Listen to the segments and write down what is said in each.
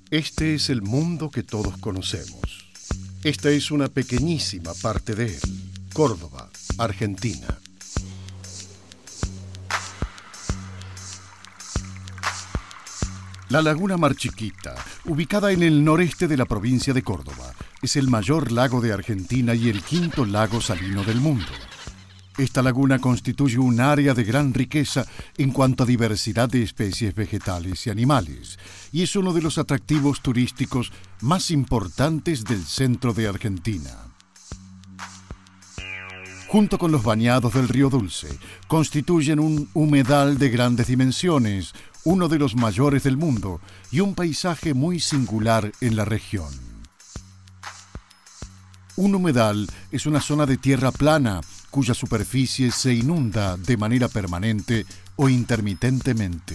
Este es el mundo que todos conocemos. Esta es una pequeñísima parte de él. Córdoba, Argentina. La laguna Mar Chiquita, ubicada en el noreste de la provincia de Córdoba, es el mayor lago de Argentina y el quinto lago salino del mundo. Esta laguna constituye un área de gran riqueza en cuanto a diversidad de especies vegetales y animales, y es uno de los atractivos turísticos más importantes del centro de Argentina. Junto con los bañados del Río Dulce, constituyen un humedal de grandes dimensiones, uno de los mayores del mundo y un paisaje muy singular en la región. Un humedal es una zona de tierra plana cuya superficie se inunda de manera permanente o intermitentemente.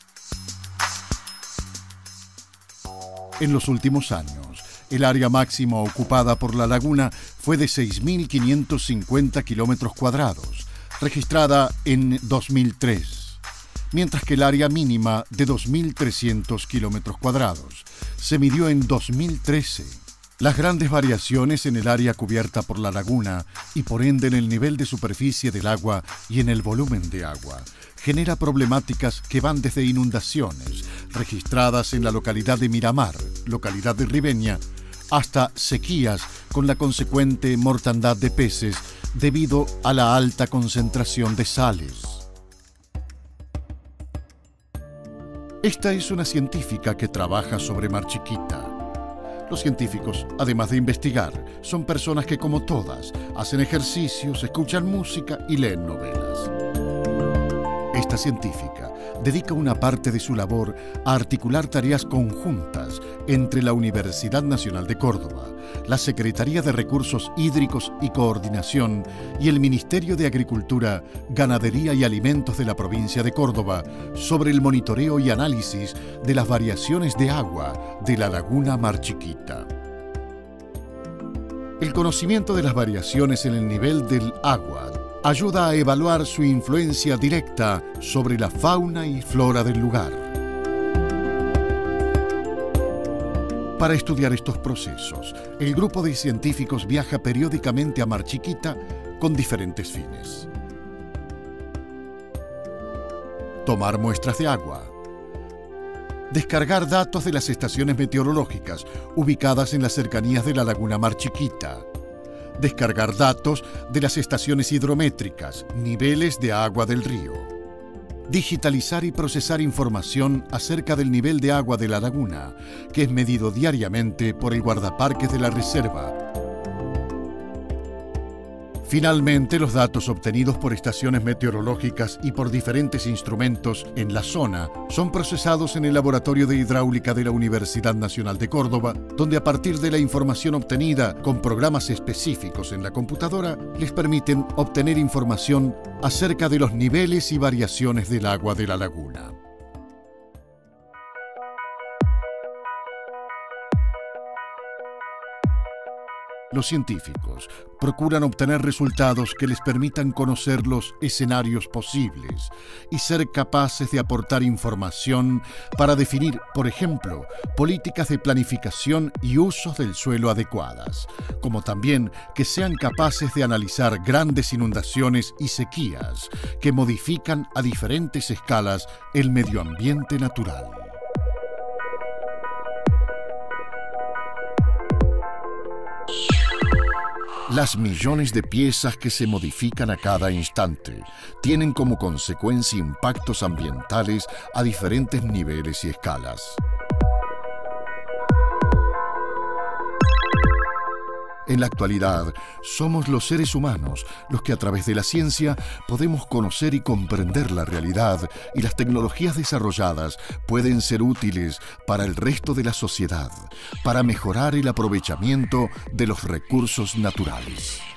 En los últimos años, el área máxima ocupada por la laguna fue de 6.550 kilómetros cuadrados, registrada en 2003, mientras que el área mínima de 2.300 kilómetros cuadrados se midió en 2013. Las grandes variaciones en el área cubierta por la laguna y por ende en el nivel de superficie del agua y en el volumen de agua genera problemáticas que van desde inundaciones registradas en la localidad de Miramar, localidad de ribeña, hasta sequías con la consecuente mortandad de peces debido a la alta concentración de sales. Esta es una científica que trabaja sobre Mar Chiquita. Los científicos, además de investigar, son personas que, como todas, hacen ejercicios, escuchan música y leen novelas. Esta científica dedica una parte de su labor a articular tareas conjuntas entre la Universidad Nacional de Córdoba, la Secretaría de Recursos Hídricos y Coordinación y el Ministerio de Agricultura, Ganadería y Alimentos de la provincia de Córdoba sobre el monitoreo y análisis de las variaciones de agua de la laguna Mar Chiquita. El conocimiento de las variaciones en el nivel del agua ayuda a evaluar su influencia directa sobre la fauna y flora del lugar. Para estudiar estos procesos, el grupo de científicos viaja periódicamente a Mar Chiquita con diferentes fines. Tomar muestras de agua. Descargar datos de las estaciones meteorológicas ubicadas en las cercanías de la laguna Mar Chiquita. Descargar datos de las estaciones hidrométricas, niveles de agua del río. Digitalizar y procesar información acerca del nivel de agua de la laguna, que es medido diariamente por el guardaparques de la reserva. Finalmente, los datos obtenidos por estaciones meteorológicas y por diferentes instrumentos en la zona son procesados en el Laboratorio de Hidráulica de la Universidad Nacional de Córdoba, donde a partir de la información obtenida con programas específicos en la computadora, les permiten obtener información acerca de los niveles y variaciones del agua de la laguna. Los científicos procuran obtener resultados que les permitan conocer los escenarios posibles y ser capaces de aportar información para definir, por ejemplo, políticas de planificación y usos del suelo adecuadas, como también que sean capaces de analizar grandes inundaciones y sequías que modifican a diferentes escalas el medio ambiente natural. Las millones de piezas que se modifican a cada instante tienen como consecuencia impactos ambientales a diferentes niveles y escalas. En la actualidad, somos los seres humanos los que a través de la ciencia podemos conocer y comprender la realidad, y las tecnologías desarrolladas pueden ser útiles para el resto de la sociedad, para mejorar el aprovechamiento de los recursos naturales.